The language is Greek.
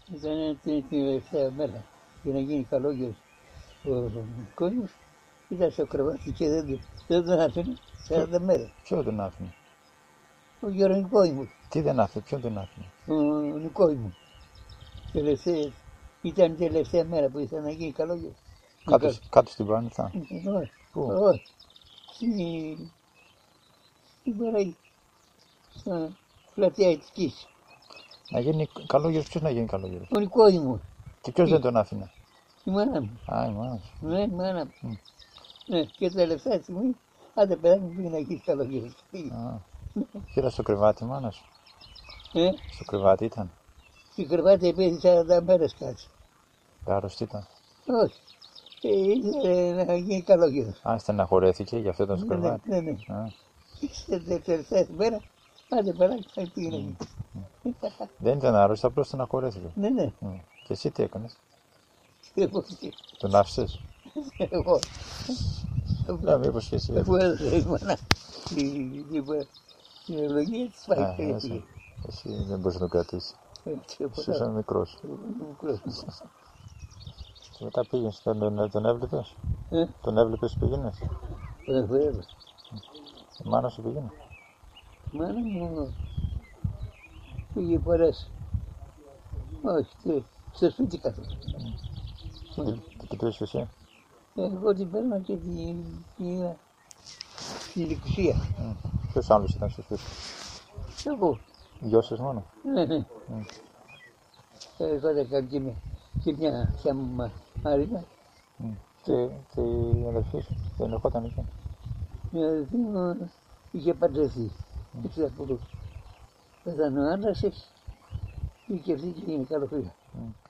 Ήταν την τελευταία μέρα για να γίνει καλόγερος ο κόσμος. Ήταν στο κρεβάτι και δεν τον άφηνε 40 μέρες. Ποιο τον άφηνε? Ο Γερονικός μου, Τι δεν άφηνε, ποιο τον άφηνε? ο Νικός μου. Ήταν η τελευταία μέρα που ήθελα να γίνει καλόγερος. Κάτω στην Πανηθά. Πού? Όχι. Στην παραγωγή. Στην πλατεία της Κίσης. Να γίνει καλόγερος, ποιος να γίνει καλόγερος? Ο Νικός μου, Και ποιος δεν τον άφηνε? η μάνα μου. Α, η μάνα σου. Ναι, η μάνα μου. Ναι, και τελευταία στιγμή, άντε παιδάκι μου πήγε να γίνει καλόγερος. Πήρα στο κρεβάτι η μάνα σου. Στο κρεβάτι ήταν. Στην κρεβάτι επήρε 40 μέρες κάτσε. Άρρωστη ήταν. Όχι. Ήθελε να γίνει καλόγερος. Α, στεναχωρέθηκε, γι' αυτό ήταν στο κρεβάτι. Ναι. Στην τελευταία μέρα, άντε παιδάκι μου πήγε να γίνει. Δεν ήταν άρρωστη, απλώς στεναχωρέθηκε. Ναι. Και εσύ τι έκανες? Εγώ. Τον άφησες? Μήπως και εσύ? Αφού έδωσε η μάνα την ευλογία της πάει και έφυγε. Εσύ δεν μπορείς να τον κρατήσεις. Εσύ ήσουν μικρός. Και μετά πήγες, τον έβλεπες? Τον έβλεπες, πήγαινες? Βέβαια. Η μάνα σου πήγαινε? Η μάνα μου πήγε πολλές. Όχι, στο σπίτι καθόλου. Και τι είσαι εσύ? Εγώ την παίρνω και την πήγα στην εκκλησία. Ποιος άλλος ήταν στο σπίτι? Εγώ. Γιο σας μόνο? Ναι. Εγώ δεν κάνω και μια θεία μου Μαρίνα. Και η αδερφή σου δεν ερχόταν εκεί? Η αδερφή μου είχε παντρευτεί. Ήρθε από πέθανε ο άντρας της, είχε αυτή και γίνει καλοφύλλα.